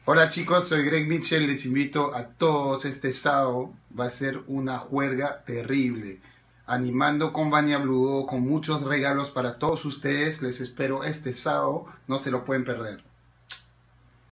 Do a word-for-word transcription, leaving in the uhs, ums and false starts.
Hola chicos, soy Greg Mitchell, les invito a todos este sábado, va a ser una juerga terrible, animando con Vania Blue, con muchos regalos para todos ustedes, les espero este sábado, no se lo pueden perder.